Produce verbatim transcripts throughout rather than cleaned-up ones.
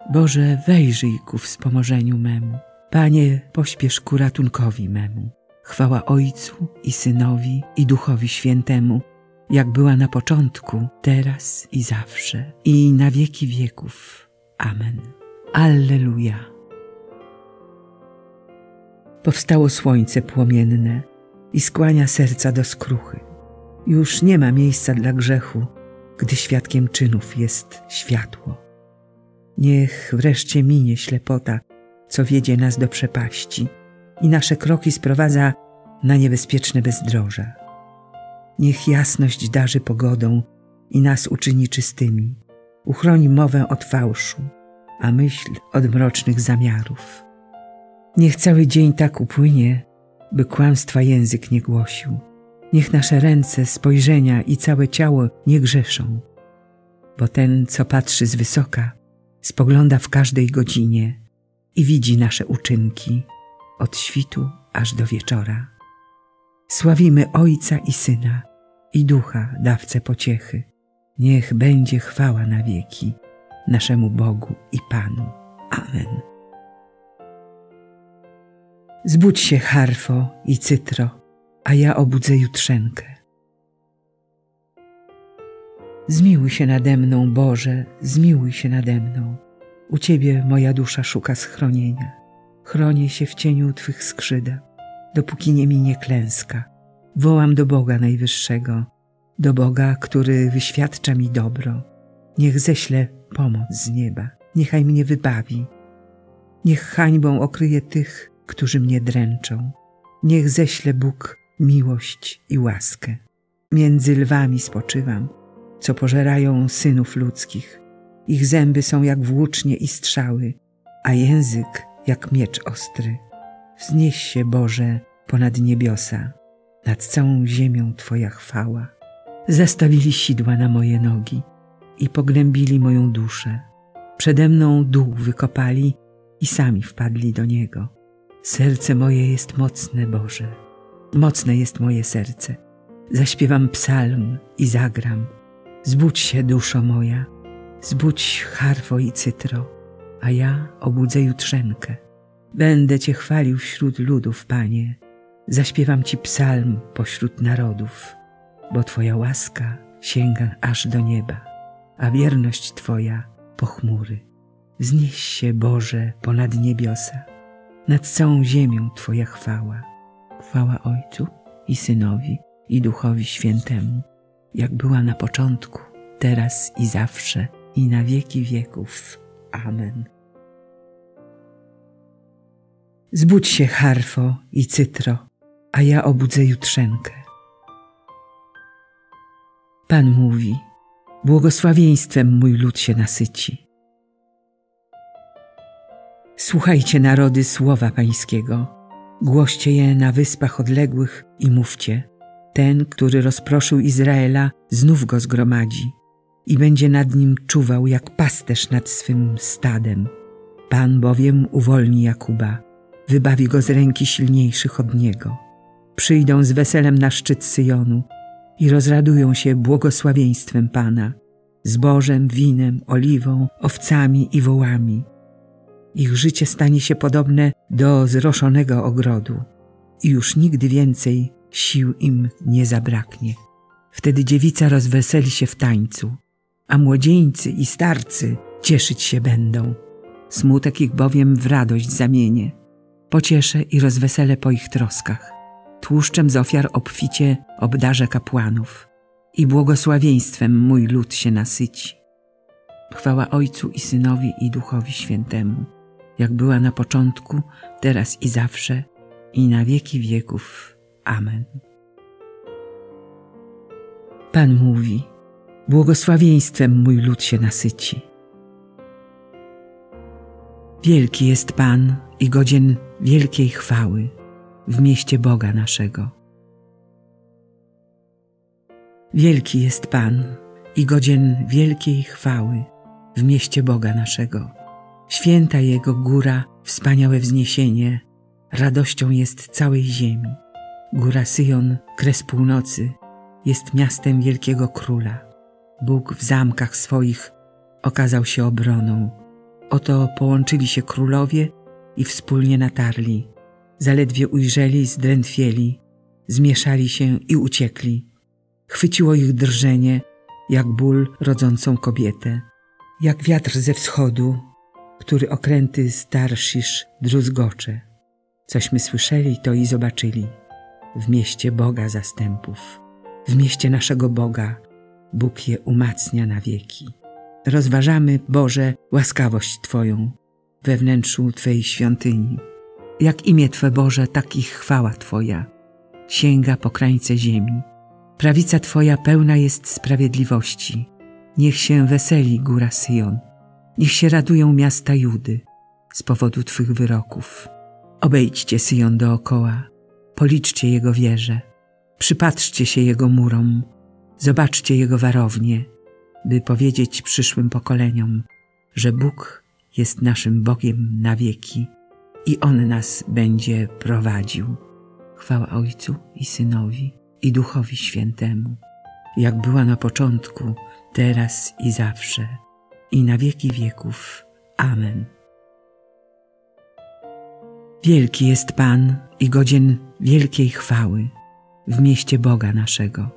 Boże, wejrzyj ku wspomożeniu memu. Panie, pośpiesz ku ratunkowi memu. Chwała Ojcu i Synowi i Duchowi Świętemu, jak była na początku, teraz i zawsze, i na wieki wieków. Amen. Alleluja. Powstało słońce płomienne i skłania serca do skruchy. Już nie ma miejsca dla grzechu, gdy świadkiem czynów jest światło. Niech wreszcie minie ślepota, co wiedzie nas do przepaści i nasze kroki sprowadza na niebezpieczne bezdroża. Niech jasność darzy pogodą i nas uczyni czystymi, uchroni mowę od fałszu, a myśl od mrocznych zamiarów. Niech cały dzień tak upłynie, by kłamstwa język nie głosił. Niech nasze ręce, spojrzenia i całe ciało nie grzeszą, bo ten, co patrzy z wysoka, spogląda w każdej godzinie i widzi nasze uczynki od świtu aż do wieczora. Sławimy Ojca i Syna i Ducha, dawcę pociechy. Niech będzie chwała na wieki naszemu Bogu i Panu. Amen. Zbudź się, harfo i cytro, a ja obudzę jutrzenkę. Zmiłuj się nade mną, Boże, zmiłuj się nade mną. U Ciebie moja dusza szuka schronienia. Chronię się w cieniu Twych skrzydeł, dopóki nie minie klęska. Wołam do Boga Najwyższego, do Boga, który wyświadcza mi dobro. Niech ześle pomoc z nieba, niechaj mnie wybawi. Niech hańbą okryje tych, którzy mnie dręczą. Niech ześle Bóg miłość i łaskę. Między lwami spoczywam, co pożerają synów ludzkich. Ich zęby są jak włócznie i strzały, a język jak miecz ostry. Wznieś się, Boże, ponad niebiosa, nad całą ziemią Twoja chwała. Zastawili sidła na moje nogi i pognębili moją duszę. Przede mną dół wykopali i sami wpadli do niego. Serce moje jest mocne, Boże, mocne jest moje serce. Zaśpiewam psalm i zagram. Zbudź się, duszo moja, zbudź, harfo i cytro, a ja obudzę jutrzenkę. Będę Cię chwalił wśród ludów, Panie, zaśpiewam Ci psalm pośród narodów, bo Twoja łaska sięga aż do nieba, a wierność Twoja po chmury. Wznieś się, Boże, ponad niebiosa, nad całą ziemią Twoja chwała. Chwała Ojcu i Synowi i Duchowi Świętemu, jak była na początku, teraz i zawsze, i na wieki wieków. Amen. Zbudź się, harfo i cytro, a ja obudzę jutrzenkę. Pan mówi, błogosławieństwem mój lud się nasyci. Słuchajcie, narody, słowa Pańskiego, głoście je na wyspach odległych i mówcie, ten, który rozproszył Izraela, znów go zgromadzi i będzie nad nim czuwał jak pasterz nad swym stadem. Pan bowiem uwolni Jakuba, wybawi go z ręki silniejszych od niego. Przyjdą z weselem na szczyt Syjonu i rozradują się błogosławieństwem Pana, zbożem, winem, oliwą, owcami i wołami. Ich życie stanie się podobne do zroszonego ogrodu i już nigdy więcej sił im nie zabraknie. Wtedy dziewica rozweseli się w tańcu, a młodzieńcy i starcy cieszyć się będą. Smutek ich bowiem w radość zamienię. Pocieszę i rozweselę po ich troskach. Tłuszczem z ofiar obficie obdarzę kapłanów i błogosławieństwem mój lud się nasyci. Chwała Ojcu i Synowi i Duchowi Świętemu, jak była na początku, teraz i zawsze, i na wieki wieków. Amen. Pan mówi, błogosławieństwem mój lud się nasyci. Wielki jest Pan i godzien wielkiej chwały w mieście Boga naszego. Wielki jest Pan i godzien wielkiej chwały w mieście Boga naszego. Święta Jego góra, wspaniałe wzniesienie, radością jest całej ziemi. Góra Syjon, kres północy, jest miastem wielkiego króla. Bóg w zamkach swoich okazał się obroną. Oto połączyli się królowie i wspólnie natarli. Zaledwie ujrzeli, zdrętwieli, zmieszali się i uciekli. Chwyciło ich drżenie, jak ból rodzącą kobietę, jak wiatr ze wschodu, który okręty z Tarszisz druzgocze. Cośmy słyszeli, to i zobaczyli. W mieście Boga zastępów, w mieście naszego Boga, Bóg je umacnia na wieki. Rozważamy, Boże, łaskawość Twoją we wnętrzu Twej świątyni. Jak imię Twe, Boże, tak i chwała Twoja sięga po krańce ziemi. Prawica Twoja pełna jest sprawiedliwości. Niech się weseli góra Syjon. Niech się radują miasta Judy z powodu Twych wyroków. Obejdźcie Syjon dookoła, policzcie jego wieże, przypatrzcie się jego murom, zobaczcie jego warownie, by powiedzieć przyszłym pokoleniom, że Bóg jest naszym Bogiem na wieki i On nas będzie prowadził. Chwała Ojcu i Synowi i Duchowi Świętemu, jak była na początku, teraz i zawsze, i na wieki wieków. Amen. Wielki jest Pan i godzien wielkiej chwały w mieście Boga naszego.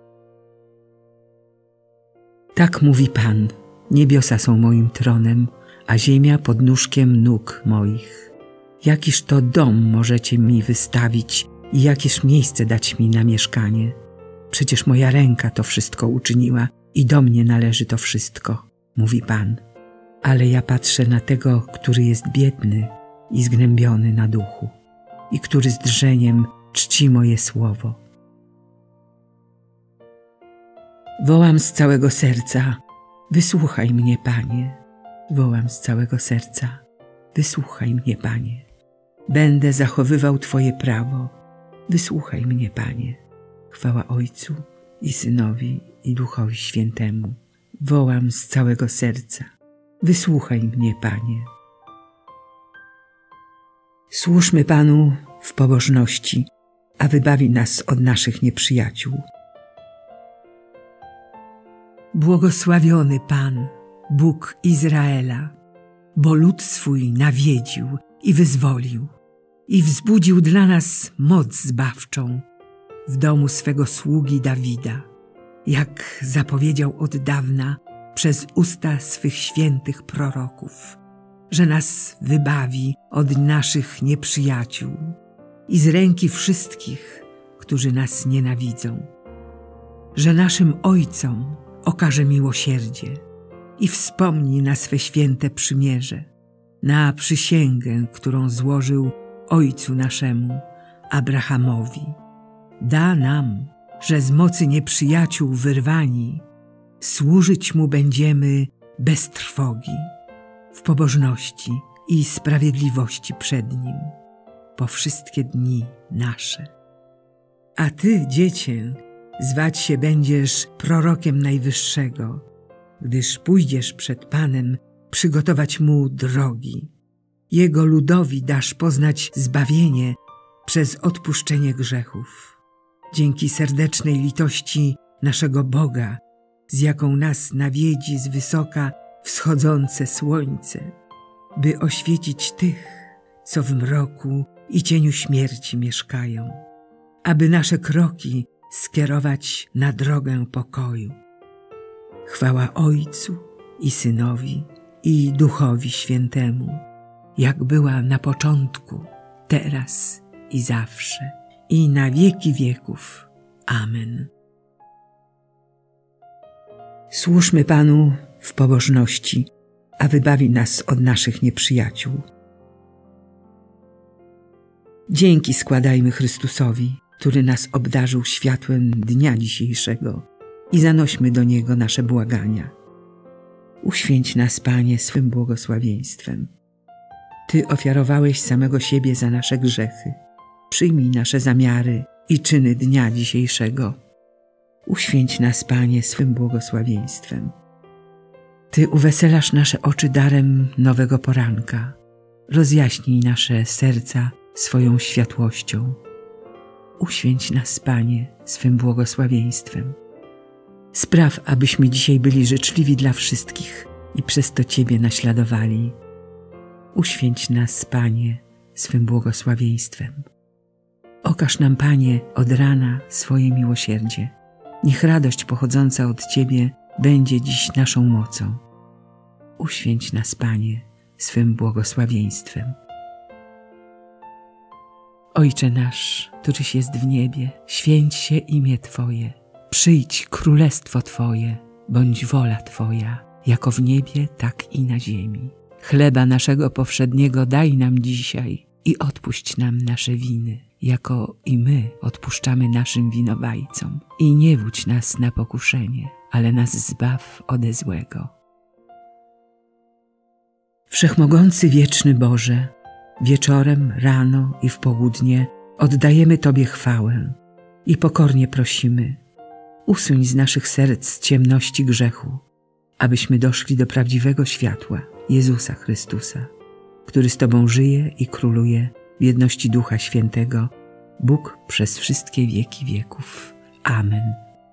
Tak mówi Pan, niebiosa są moim tronem, a ziemia podnóżkiem nóg moich. Jakiż to dom możecie mi wystawić i jakież miejsce dać mi na mieszkanie? Przecież moja ręka to wszystko uczyniła i do mnie należy to wszystko, mówi Pan. Ale ja patrzę na tego, który jest biedny i zgnębiony na duchu i który z drżeniem czci moje słowo. Wołam z całego serca, wysłuchaj mnie, Panie. Wołam z całego serca, wysłuchaj mnie, Panie. Będę zachowywał Twoje prawo, wysłuchaj mnie, Panie. Chwała Ojcu i Synowi i Duchowi Świętemu. Wołam z całego serca, wysłuchaj mnie, Panie. Służmy Panu w pobożności, a wybawi nas od naszych nieprzyjaciół. Błogosławiony Pan, Bóg Izraela, bo lud swój nawiedził i wyzwolił i wzbudził dla nas moc zbawczą w domu swego sługi Dawida, jak zapowiedział od dawna przez usta swych świętych proroków, że nas wybawi od naszych nieprzyjaciół i z ręki wszystkich, którzy nas nienawidzą, że naszym ojcom okaże miłosierdzie i wspomni na swe święte przymierze, na przysięgę, którą złożył ojcu naszemu, Abrahamowi. Da nam, że z mocy nieprzyjaciół wyrwani, służyć Mu będziemy bez trwogi, w pobożności i sprawiedliwości przed Nim, po wszystkie dni nasze. A Ty, Dziecię, zwać się będziesz prorokiem Najwyższego, gdyż pójdziesz przed Panem przygotować Mu drogi. Jego ludowi dasz poznać zbawienie przez odpuszczenie grzechów. Dzięki serdecznej litości naszego Boga, z jaką nas nawiedzi z wysoka wschodzące słońce, by oświecić tych, co w mroku i cieniu śmierci mieszkają, aby nasze kroki skierować na drogę pokoju. Chwała Ojcu i Synowi i Duchowi Świętemu, jak była na początku, teraz i zawsze, i na wieki wieków. Amen. Służmy Panu w pobożności, a wybawi nas od naszych nieprzyjaciół. Dzięki składajmy Chrystusowi, który nas obdarzył światłem dnia dzisiejszego, i zanośmy do Niego nasze błagania. Uświęć nas, Panie, swym błogosławieństwem. Ty ofiarowałeś samego siebie za nasze grzechy. Przyjmij nasze zamiary i czyny dnia dzisiejszego. Uświęć nas, Panie, swym błogosławieństwem. Ty uweselasz nasze oczy darem nowego poranka. Rozjaśnij nasze serca swoją światłością. Uświęć nas, Panie, swym błogosławieństwem. Spraw, abyśmy dzisiaj byli życzliwi dla wszystkich i przez to Ciebie naśladowali. Uświęć nas, Panie, swym błogosławieństwem. Okaż nam, Panie, od rana swoje miłosierdzie. Niech radość pochodząca od Ciebie będzie dziś naszą mocą. Uświęć nas, Panie, swym błogosławieństwem. Ojcze nasz, któryś jest w niebie, święć się imię Twoje. Przyjdź królestwo Twoje, bądź wola Twoja, jako w niebie, tak i na ziemi. Chleba naszego powszedniego daj nam dzisiaj i odpuść nam nasze winy, jako i my odpuszczamy naszym winowajcom. I nie wódź nas na pokuszenie, ale nas zbaw ode złego. Wszechmogący wieczny Boże, wieczorem, rano i w południe oddajemy Tobie chwałę i pokornie prosimy: usuń z naszych serc ciemności grzechu, abyśmy doszli do prawdziwego światła Jezusa Chrystusa, który z Tobą żyje i króluje w jedności Ducha Świętego, Bóg przez wszystkie wieki wieków. Amen.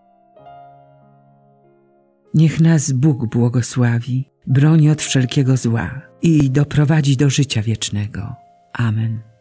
Niech nas Bóg błogosławi, broni od wszelkiego zła i doprowadzi do życia wiecznego. Amen.